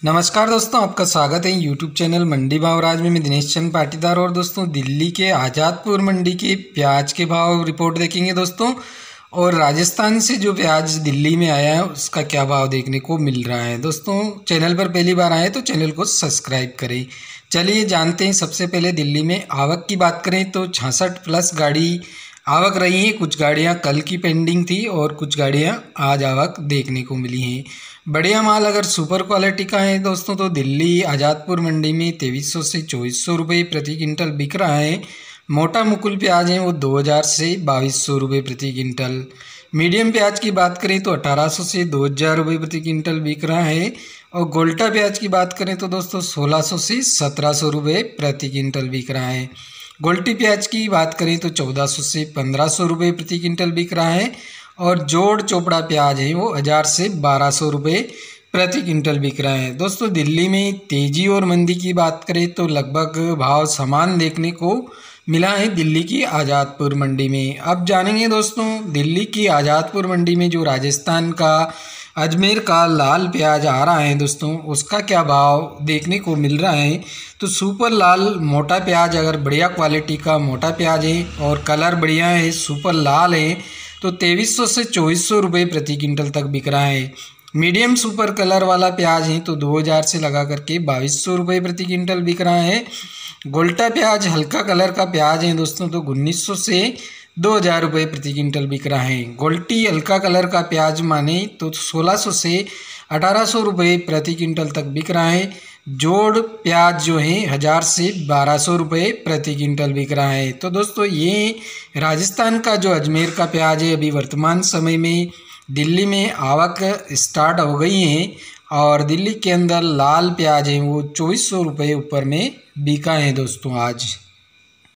नमस्कार दोस्तों, आपका स्वागत है यूट्यूब चैनल मंडी भाव राज में। मैं दिनेश चंद पाटीदार। और दोस्तों, दिल्ली के आज़ादपुर मंडी के प्याज के भाव रिपोर्ट देखेंगे दोस्तों। और राजस्थान से जो प्याज दिल्ली में आया है उसका क्या भाव देखने को मिल रहा है दोस्तों। चैनल पर पहली बार आए तो चैनल को सब्सक्राइब करें। चलिए जानते हैं। सबसे पहले दिल्ली में आवक की बात करें तो 66 प्लस गाड़ी आवक रही है। कुछ गाड़ियां कल की पेंडिंग थी और कुछ गाड़ियां आज आवक देखने को मिली हैं। बढ़िया माल अगर सुपर क्वालिटी का है दोस्तों तो दिल्ली आज़ादपुर मंडी में 2300 से 2400 रुपये प्रति क्विंटल बिक रहा है। मोटा मुकुल प्याज है वो 2000 से 2200 रुपये प्रति क्विंटल। मीडियम प्याज की बात करें तो 1800 से 2000 रुपये प्रति क्विंटल बिक रहा है। और गोल्टा प्याज की बात करें तो दोस्तों 1600 से 1700 रुपये प्रति क्विंटल बिक रहा है। गोल्टी प्याज की बात करें तो 1400 से 1500 रुपये प्रति क्विंटल बिक रहा है। और जोड़ चोपड़ा प्याज है वो 1000 से 1200 रुपये प्रति क्विंटल बिक रहा है। दोस्तों, दिल्ली में तेजी और मंदी की बात करें तो लगभग भाव समान देखने को मिला है दिल्ली की आज़ादपुर मंडी में। अब जानेंगे दोस्तों, दिल्ली की आज़ादपुर मंडी में जो राजस्थान का अजमेर का लाल प्याज आ रहा है दोस्तों, उसका क्या भाव देखने को मिल रहा है। तो सुपर लाल मोटा प्याज अगर बढ़िया क्वालिटी का मोटा प्याज है और कलर बढ़िया है, सुपर लाल है, तो 2300 से 2400 रुपये प्रति क्विंटल तक बिक रहा है। मीडियम सुपर कलर वाला प्याज है तो 2000 से लगा करके 2200 रुपये प्रति क्विंटल बिक रहा है। गोल्टा प्याज हल्का कलर का प्याज है दोस्तों तो 1900 से 2000 रुपये प्रति क्विंटल बिक रहा है। गोल्टी हल्का कलर का प्याज माने तो 1600 से 1800 रुपये प्रति क्विंटल तक बिक रहा है। जोड़ प्याज जो है 1000 से 1200 रुपये प्रति क्विंटल बिक रहा है। तो दोस्तों, ये राजस्थान का जो अजमेर का प्याज है अभी वर्तमान समय में दिल्ली में आवक स्टार्ट हो गई है। और दिल्ली के अंदर लाल प्याज है वो 2400 रुपये ऊपर में बिका है दोस्तों आज।